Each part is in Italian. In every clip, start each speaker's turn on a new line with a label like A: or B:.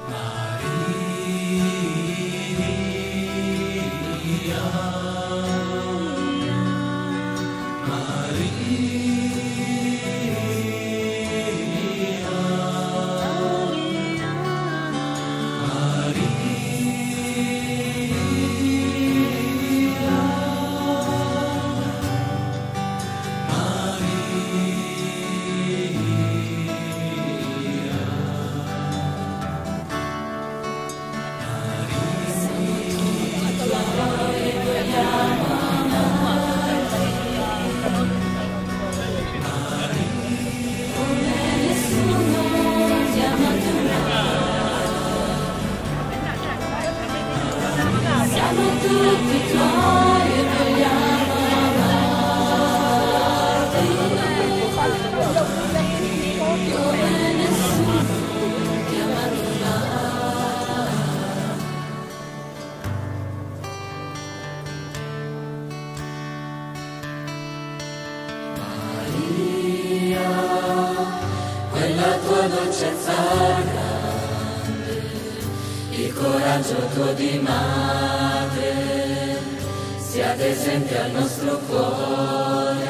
A: Quella tua dolcezza grande, il coraggio tuo di madre, sia ad esempio al nostro cuore.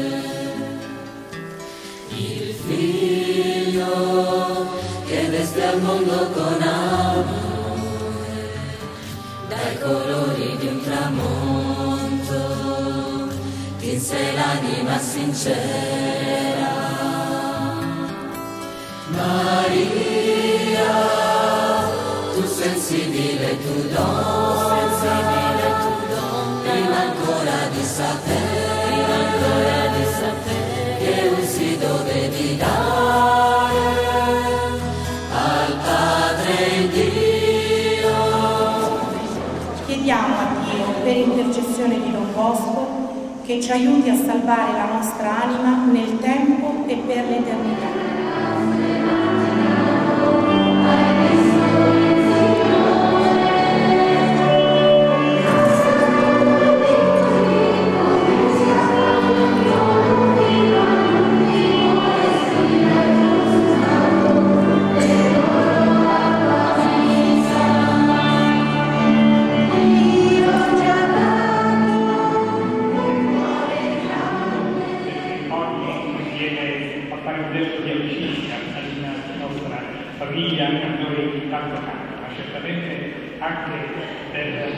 A: Il figlio che veste al mondo con amore, dai colori di un tramonto, tinse l'anima sincera. Maria, tu sensibile, tu don, prima ancora di sapere, che usi dovevi dare al Padre Dio.
B: Chiediamo a Dio, per intercessione di Don Bosco, che ci aiuti a salvare la nostra anima nel tempo e per l'eternità.
C: Famiglia, anche a noi tanto caro, ma certamente anche per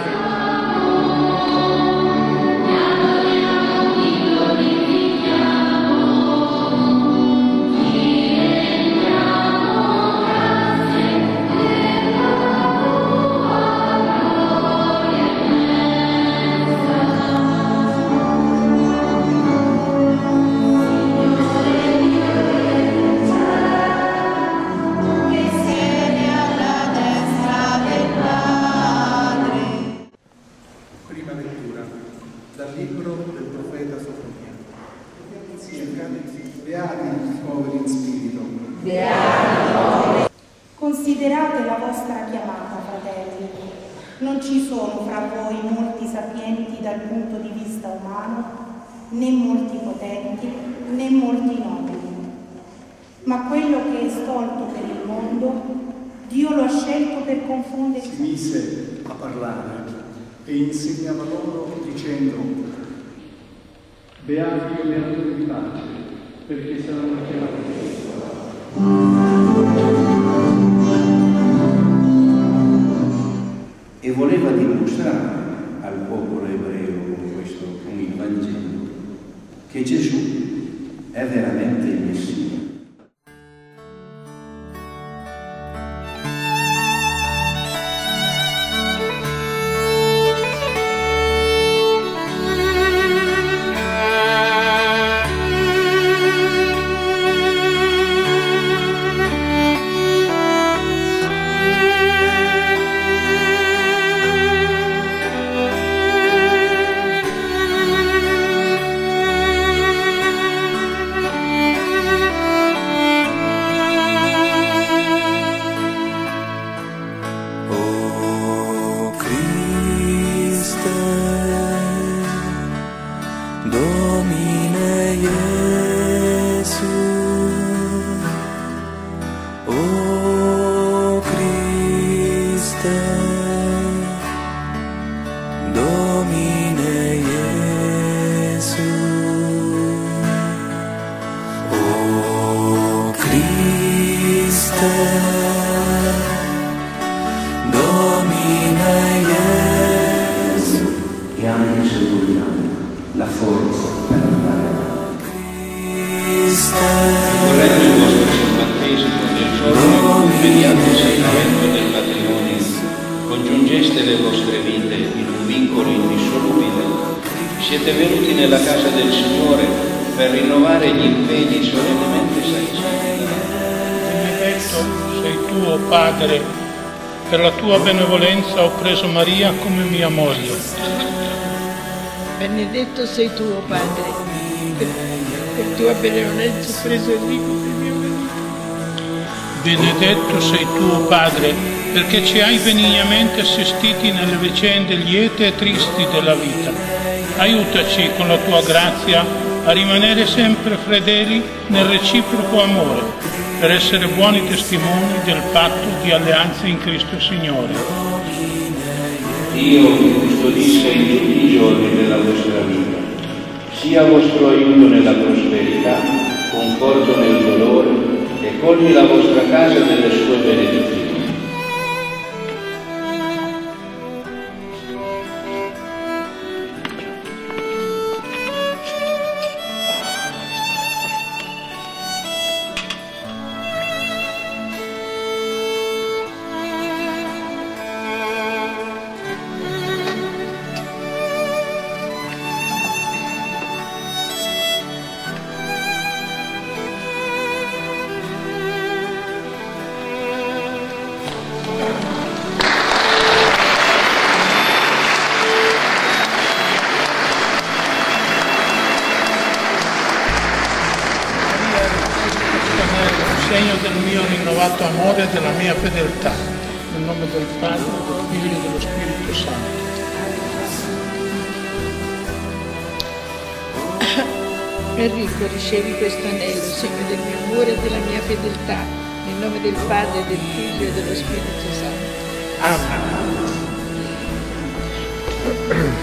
D: dal libro del profeta Sofia. Beati i poveri in spirito.
B: Beati. Considerate la vostra chiamata, fratelli. Non ci sono fra voi molti sapienti dal punto di vista umano, né molti potenti, né molti nobili. Ma quello che è stolto per il mondo, Dio lo ha scelto per confondere.
D: Si mise a parlare e insegnava loro dicendo: beati o beatori di pace, perché saranno chiamati.
E: E voleva dimostrare al popolo ebreo con il Vangelo che Gesù è veramente il Messia.
F: consacrato il vostro battesimo nel giorno mediante il sacramento del matrimonio, congiungeste le vostre vite in un vincolo indissolubile. Siete venuti nella casa del Signore per rinnovare gli impegni solennemente sanciti.
G: Benedetto sei tu, o Padre, per la tua benevolenza ho preso Maria come mia moglie.
H: Benedetto sei tu, o Padre, per tua benevolenza ho preso Enrico come mio marito.
G: Benedetto sei tu, o Padre, perché ci hai benignamente assistiti nelle vicende liete e tristi della vita. Aiutaci con la tua grazia a rimanere sempre fedeli nel reciproco amore, per essere buoni testimoni del patto di alleanza in Cristo Signore.
F: Dio vi custodisca in tutti i giorni della vostra vita, sia vostro aiuto nella prosperità, conforto nel dolore e colmi la vostra casa delle sue benedizioni.
G: Segno del mio rinnovato amore e della mia fedeltà, nel nome del Padre, del Figlio e dello Spirito Santo.
H: Enrico, ricevi questo anello, segno del mio amore e della mia fedeltà, nel nome del Padre, del Figlio e dello Spirito Santo.
G: Amen.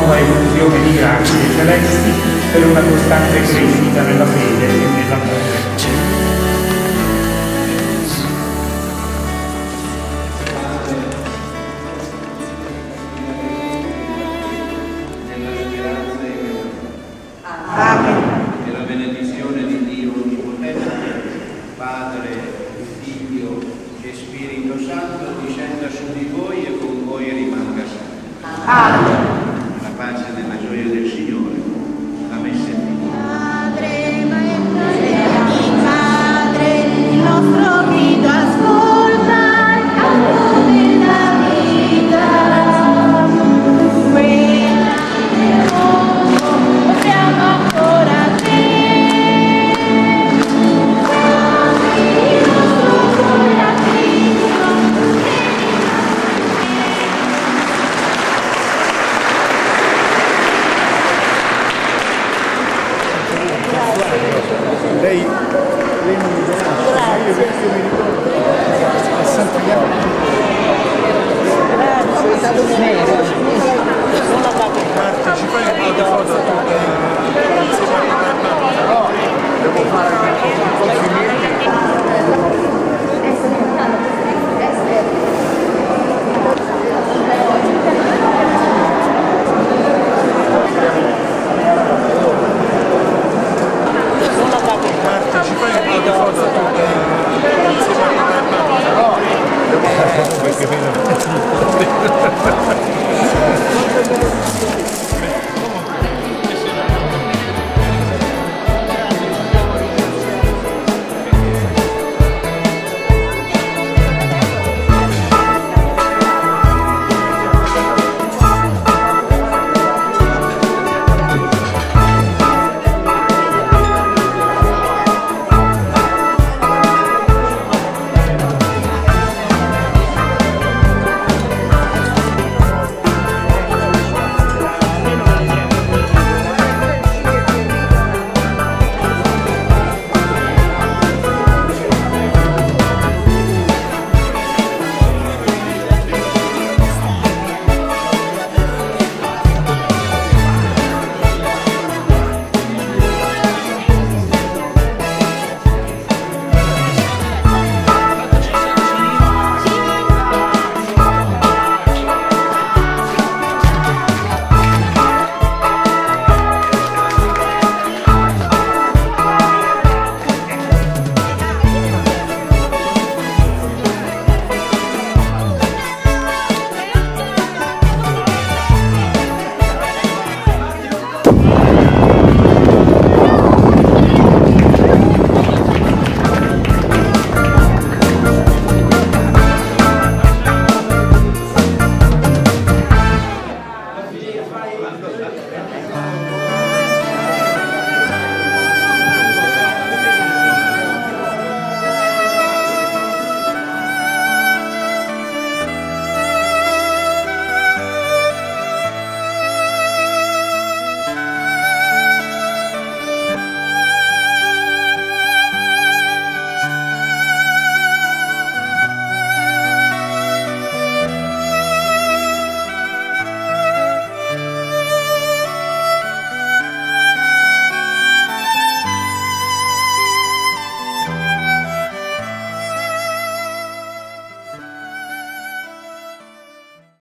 C: nuova effusione di grazie celesti per una costante crescita nella fede e nell'amore.
F: E la benedizione di Dio Onnipotente, Padre, Figlio e Spirito Santo discenda su di voi e con voi rimanga sempre.
B: Amen.
F: La pace della gioia del Signore. La messa è finita.
A: Padre, il nostro grido ascolta, il canto della vita. Quella del mondo possiamo ancora te. Il nostro cuore a Cristo.
D: Lei